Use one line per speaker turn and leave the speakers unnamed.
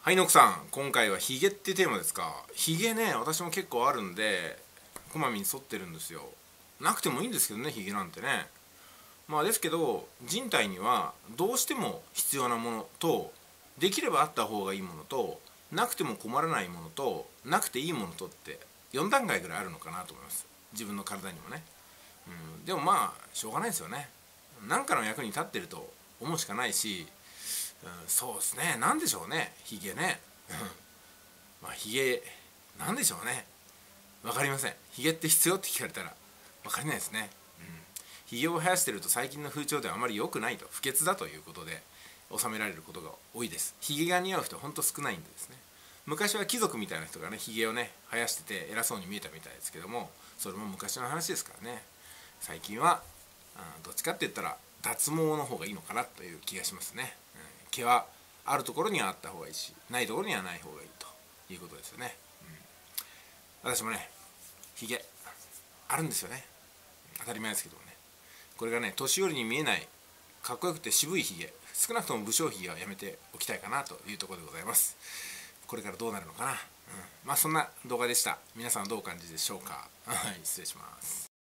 はい、ノクさん、今回はヒゲってテーマですか。ヒゲね、私も結構あるんで、こまめに剃ってるんですよ。なくてもいいんですけどね、ヒゲなんてね。まあですけど、人体にはどうしても必要なものと、できればあった方がいいものと、なくても困らないものと、なくていいものとって4段階ぐらいあるのかなと思います。自分の体にもね。でもまあ、しょうがないですよね。何かの役に立ってると思うしかないし、そうですね、なんでしょうね、ヒゲね。まあヒゲなんでしょうね。分かりません。ヒゲって必要って聞かれたら分かりないですね。ヒゲを生やしてると最近の風潮ではあまり良くないと、不潔だということで収められることが多いです。ヒゲが似合う人はほんと少ないんでですね。昔は貴族みたいな人がね、ヒゲをね生やしてて偉そうに見えたみたいですけども、それも昔の話ですからね。最近は、どっちかって言ったら脱毛の方がいいのかなという気がしますね。毛はあるところにはあった方がいいし、ないところにはない方がいいということですよね。私もね、ヒゲあるんですよね。当たり前ですけどもね。これがね、年寄りに見えないかっこよくて渋いヒゲ、少なくとも武将髭はやめておきたいかなというところでございます。これからどうなるのかな。まあそんな動画でした。皆さんはどうお感じでしょうか。はい、失礼します。